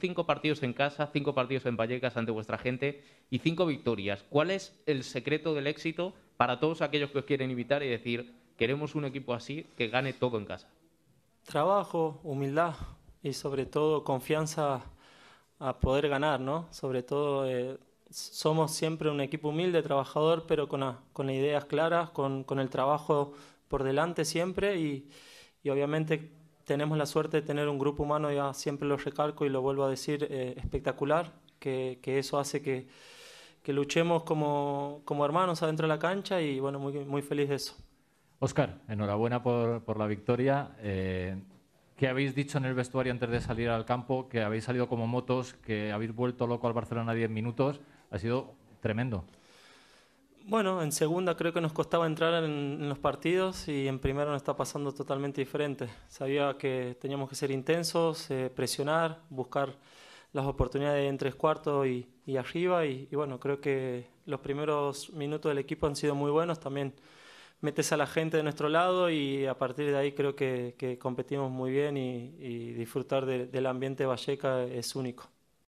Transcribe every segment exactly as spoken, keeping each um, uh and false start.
cinco partidos en casa, cinco partidos en Vallecas ante vuestra gente y cinco victorias. ¿Cuál es el secreto del éxito para todos aquellos que os quieren invitar y decir, queremos un equipo así que gane todo en casa? Trabajo, humildad y sobre todo confianza a poder ganar, ¿no? Sobre todo eh, somos siempre un equipo humilde, trabajador, pero con, a, con ideas claras, con, con el trabajo por delante siempre y, y obviamente tenemos la suerte de tener un grupo humano, ya siempre lo recalco y lo vuelvo a decir, eh, espectacular, que, que eso hace que, que luchemos como, como hermanos adentro de la cancha y bueno, muy, muy feliz de eso. Óscar, enhorabuena por, por la victoria. Eh, ¿Qué habéis dicho en el vestuario antes de salir al campo? Que habéis salido como motos, que habéis vuelto loco al Barcelona diez minutos. Ha sido tremendo. Bueno, en segunda creo que nos costaba entrar en, en los partidos y en primera nos está pasando totalmente diferente. Sabía que teníamos que ser intensos, eh, presionar, buscar las oportunidades en tres cuartos y, y arriba y, y bueno, creo que los primeros minutos del equipo han sido muy buenos. También metes a la gente de nuestro lado y a partir de ahí creo que, que competimos muy bien y, y disfrutar de, del ambiente Valleca es único.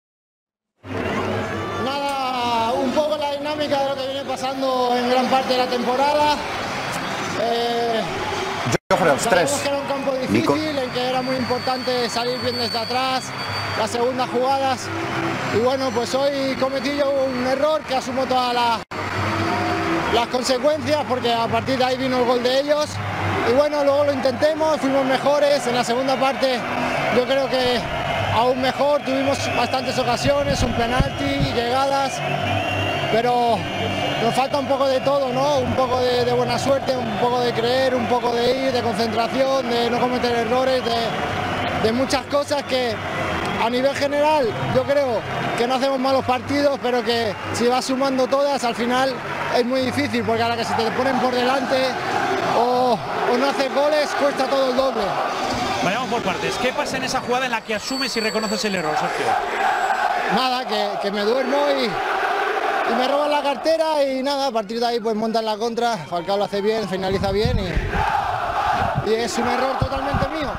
Nada, un poco la dinámica de lo que viene pasando en gran parte de la temporada. Eh, Yo creo tres. que era un campo difícil, Nico. En que era muy importante salir bien desde atrás, las segundas jugadas. Y bueno, pues hoy cometí yo un error que asumo todas la, las consecuencias porque a partir de ahí vino el gol de ellos. Y bueno, luego lo intentemos, fuimos mejores. En la segunda parte yo creo que aún mejor, tuvimos bastantes ocasiones, un penalti, llegadas, pero nos falta un poco de todo, ¿no? Un poco de, de buena suerte, un poco de creer, un poco de ir, de concentración, de no cometer errores, de, de muchas cosas que a nivel general yo creo que no hacemos malos partidos, pero que si vas sumando todas al final es muy difícil, porque a la que se te ponen por delante o, o no haces goles cuesta todo el doble. Vayamos por partes. ¿Qué pasa en esa jugada en la que asumes y reconoces el error, Sergio? Nada, que, que me duermo y, y me roban la cartera y nada, a partir de ahí pues montan la contra, Falcao lo hace bien, finaliza bien y, y es un error totalmente mío.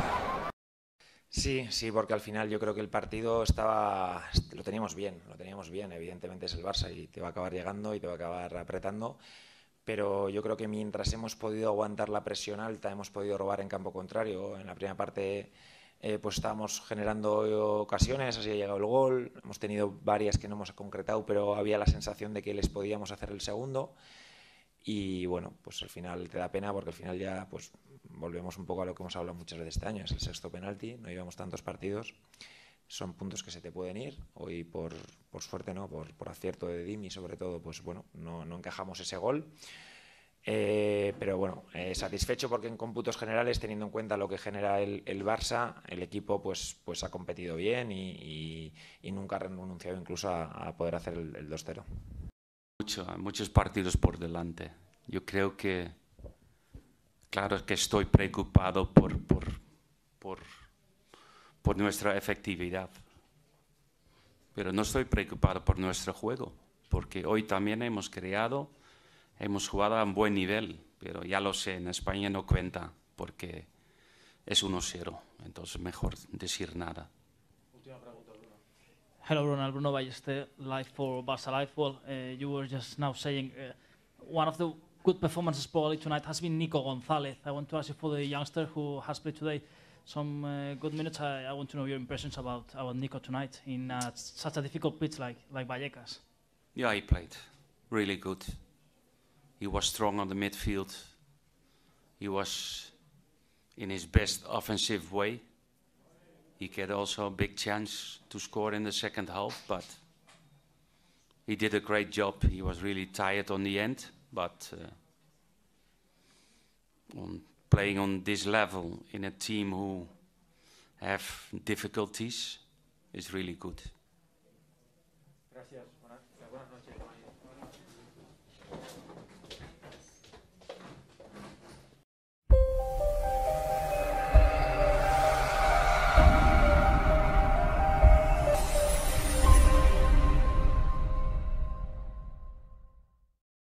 Sí, sí, porque al final yo creo que el partido estaba, lo teníamos bien, lo teníamos bien, evidentemente es el Barça y te va a acabar llegando y te va a acabar apretando. Pero yo creo que mientras hemos podido aguantar la presión alta, hemos podido robar en campo contrario. En la primera parte eh, pues estábamos generando ocasiones, así ha llegado el gol. Hemos tenido varias que no hemos concretado, pero había la sensación de que les podíamos hacer el segundo. Y bueno, pues al final te da pena porque al final ya pues volvemos un poco a lo que hemos hablado muchas veces este año. Es el sexto penalti, no llevamos tantos partidos. Son puntos que se te pueden ir. Hoy por, por suerte, no, por, por acierto de Dimi sobre todo, pues bueno, no, no encajamos ese gol. Eh, pero bueno, eh, satisfecho porque en cómputos generales, teniendo en cuenta lo que genera el, el Barça, el equipo pues, pues ha competido bien y, y, y nunca ha renunciado incluso a, a poder hacer el, el dos cero. Mucho, muchos partidos por delante. Yo creo que, claro que estoy preocupado por, por, por por nuestra efectividad, pero no estoy preocupado por nuestro juego, porque hoy también hemos creado, hemos jugado a un buen nivel, pero ya lo sé, en España no cuenta, porque es uno cero, entonces mejor decir nada. Hello Ronald, Bruno Ballester, live for Barca Live. Well, uh, you were just now saying uh, one of the good performances probably tonight has been Nico González. I want to ask you for the youngster who has played today some uh, good minutes. I, I want to know your impressions about, about Nico tonight in uh, such a difficult pitch like, like Vallecas. Yeah, he played really good. He was strong on the midfield. He was in his best offensive way. He had also a big chance to score in the second half, but he did a great job. He was really tired on the end, but uh, on playing on this level in a team who have difficulties is really good. Gracias. Buenas noches.